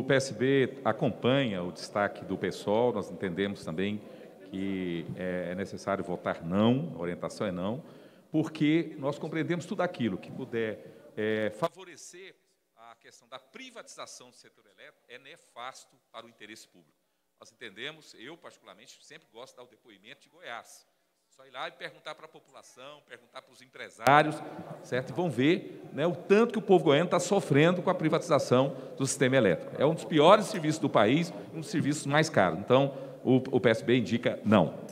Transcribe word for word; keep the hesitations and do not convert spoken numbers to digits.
P S B acompanha o destaque do PSOL, nós entendemos também que é necessário votar não, a orientação é não, porque nós compreendemos tudo aquilo que puder é, favorecer a questão da privatização do setor elétrico é nefasto para o interesse público. Nós entendemos, eu particularmente sempre gosto de dar o depoimento de Goiás. Só ir lá e perguntar para a população, perguntar para os empresários, certo? E vão ver, né, o tanto que o povo goiano está sofrendo com a privatização do sistema elétrico. É um dos piores serviços do país, um dos serviços mais caros. Então, o, o P S B indica não.